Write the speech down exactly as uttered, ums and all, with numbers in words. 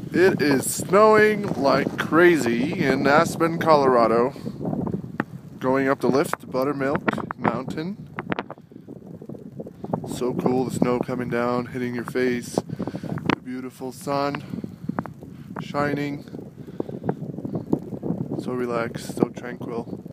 It is snowing like crazy in Aspen, Colorado. Going up the lift to Buttermilk Mountain. So cool, the snow coming down, hitting your face. The beautiful sun shining. So relaxed, so tranquil.